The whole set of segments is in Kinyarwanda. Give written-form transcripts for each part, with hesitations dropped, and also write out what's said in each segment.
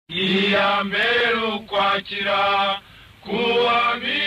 iya mbere ukwakira kuwa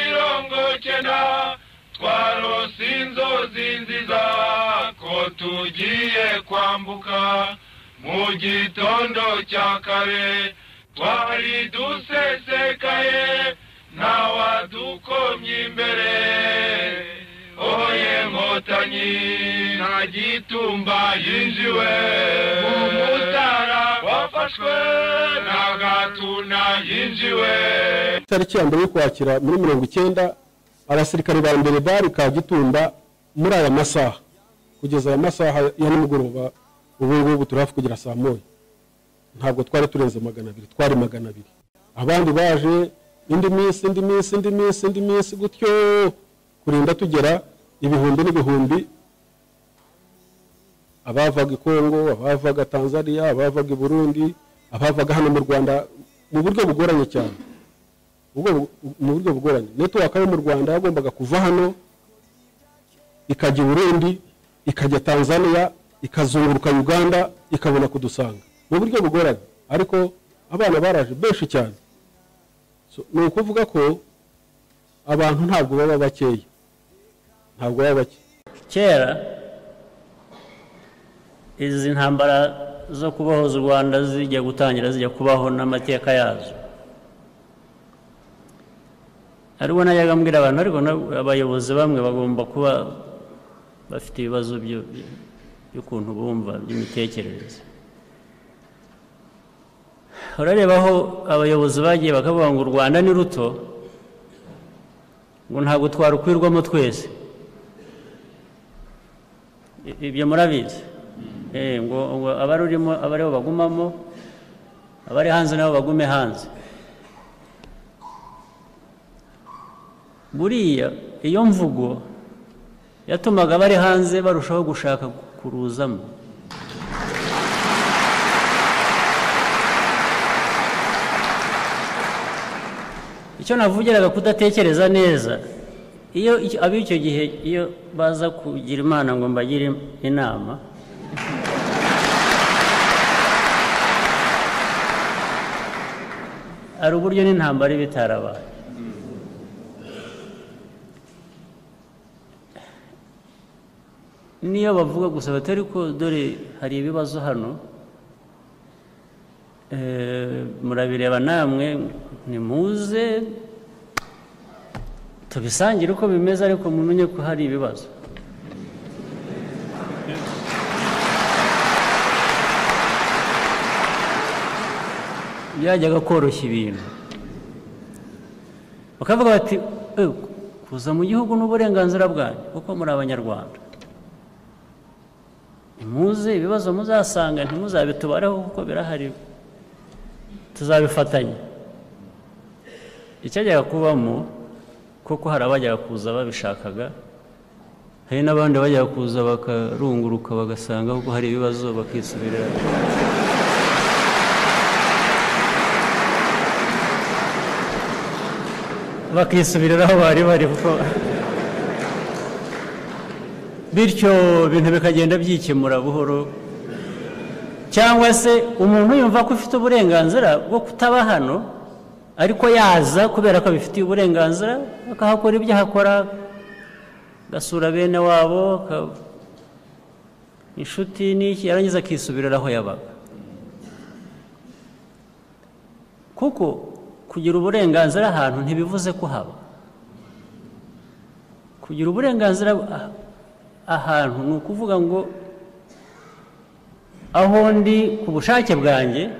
90 twarose inzozi nziza ko tugiye kwambuka mu gitondo cya kare twari dusesekaye ntawadukomye imbere oye Nkotanyi nta gitumba yinjiwe umutara wafashwe na Gatuna yinjiwe. Tariki ya mbere y'ukwakira muri 90 abasirikare ba mbere bari Kagitumba muri aya masaha kugeza aya masaha ya nimugoroba ubu turafu kugira saa moya ntabwo twari turenze 200 twari 200 abandi baje indi minsi gutyo kurinda tugera ibihumbi n'ibihumbi abavaga Kongo abavaga Tanzania abavaga Burundi abavaga hano mu Rwanda mu buryo bugoranye cyane mu buryo bugoranye network yo mu Rwanda yagombaga kuva hano ikajya Burundi ikajya Tanzania ikazunguruka Uganda ikabona kudusanga mu buryo bugoranye ariko abana baraje benshi cyane ni ukuvuga ko abantu ntabwo baba bakeya ntabwo baba bake kera izi ntambara zo kubahoza u Rwanda zijya gutangira zijya kubaho n'amateka yazo ariko najyaga mbwira abantu ariko abayobozi bamwe bagomba kuba bafite ibibazo by'ukuntu bumva by'imitekerereze. Urareba aho abayobozi bagiye bakavuga ngo u Rwanda ni ruto ngo ntabwo twarukwirwamo twese ibyo murabizi ngo abarurimo abariho bagumamo abari hanze nabo bagume hanze. Buriya iyo mvugo yatumaga abari hanze barushaho gushaka kuruzamo. Icyo navugiraga kudatekereza neza iyo ab'icyo gihe iyo baza kugira Imana ngo mbagire inama ari uburyo n'intambara bitarabaye. Niyo bavuga gusa batari ko dore hari ibibazo hano murabireba namwe nimuze tubisangire uko bimeze ariko mumenye ko hari ibibazo. Byajyaga koroshya ibintu bakavuga bati kuza mu gihugu n'uburenganzira bwanyu kuko muri abanyarwanda nimuze ibibazo muzasanga ntimuzabitubareho kuko birahari tuzabifatanya. Icyajyaga kubamo kuko hari abajyaga kuza babishakaga hari n'abandi bajyaga kuza bakarunguruka bagasanga kuko hari ibibazo bakisubirira aho bari kuko bityo ibintu bikagenda byikemura buhoro. Cyangwa se umuntu yumva ko ufite uburenganzira bwo kutaba hano ariko yaza kubera ko bifitiye uburenganzira akahakora ibyo akora gasura bene wabo inshuti n'iki yarangiza akisubirira aho yabaga. Kuko kugira uburenganzira ahantu ntibivuze ko haba. Kugira uburenganzira ahantu ni ukuvuga ngo aho ndi ku bushake bwanjye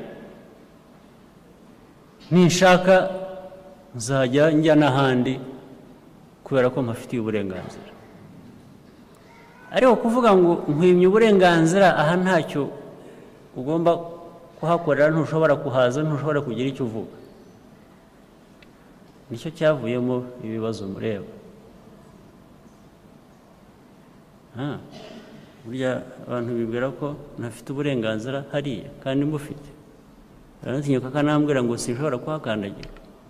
ninshaka nzajya njya n'ahandi kubera ko mpafitiye uburenganzira. Ariko kuvuga ngo nkwimye uburenganzira aha ntacyo ugomba kuhakorera ntushobora kuhaza ntushobora kugira icyo uvuga nicyo cyavuyemo ibibazo mureba. Burya abantu bibwira ko ntafite uburenganzira hariya kandi mbufite baratinyuka kanambwira ngo sinshobora kuhakandagira.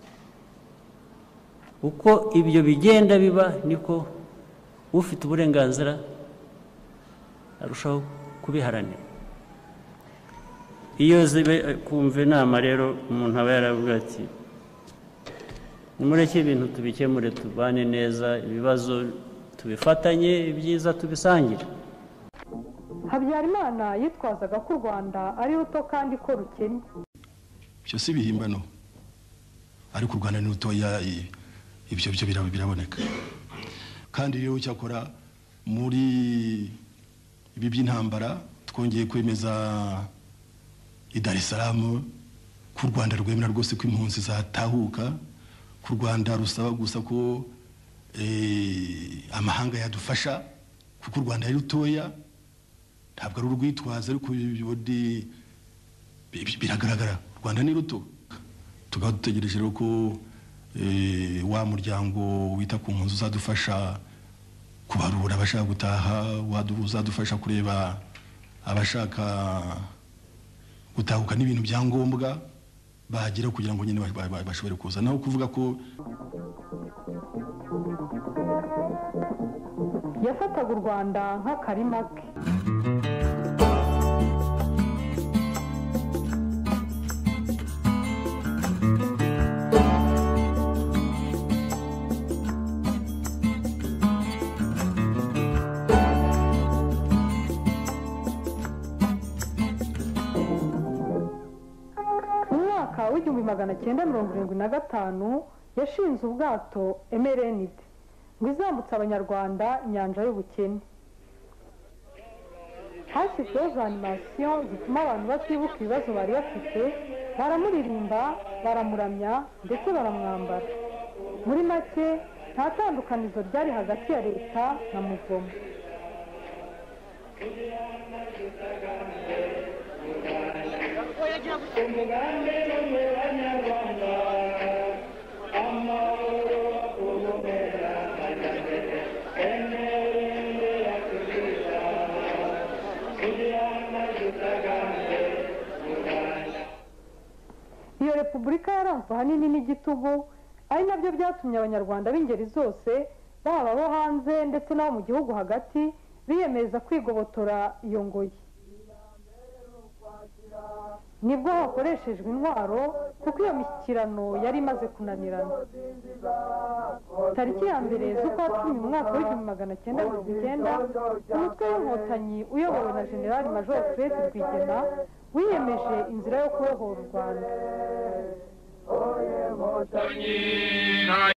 Uko ibyo bigenda biba niko ufite uburenganzira arushaho kubiharanira. iyo zibe kumva inama rero umuntu aba yaravuga ati nimureke ibintu tubikemure tubane neza ibibazo tubifatanye ibyiza tubisangire. Habyarimana yitwazaga ko u Rwanda ari ruto kandi ko rukennye. Byo si bihimbano ariko u Rwanda ni rutoya, ibyo biraboneka. Kandi rero cyakora muri ibi by'intambara twongeye kwemeza i Dar es Salaam ku Rwanda rwemera rwose ko impunzi zatahuka, ku Rwanda rusaba gusa ko amahanga yadufasha kuko u Rwanda ari rutoya, ntabwo ari urwitwaza ariko biragaragara u Rwanda ni ruto. Tukaba dutegereje rero ko wa muryango wita ku mpunzi uzadufasha kubarura abashaka gutaha, uzadufasha kureba abashaka gutahuka n'ibintu byangombwa bagira kugira ngo nyine bashobore kuza. Naho kuvuga ko yafataga u Rwanda nk'akarima ke. W'igihumbi 1975 yashinze ubwato MRND ngo izambutse abanyarwanda inyanja y'ubukene. Hashyizweho za animation zituma abantu batibuka ibibazo bari bafite, baramuririmba, baramuramya ndetse baramwambara. Muri make nta tandukanizo ryari hagati ya leta na mugomo. Iyo repubulika yaranzwe ahanini n'igitugu, ari nabyo byatumye abanyarwanda b'ingeri zose baba abo hanze ndetse n'abo mu gihugu hagati biyemeza kwigobotora iyo ngoyi. Nibwo hakoreshejwe intwaro kuko iyo mishyikirano yari imaze kunanirana. Tariki ya mbere z'ukwa 10 mu mwaka w'1990 umutwe w'inkotanyi uyobowe na General Major Fred Rwigema wiyemeje inzira yo kubohora u Rwanda.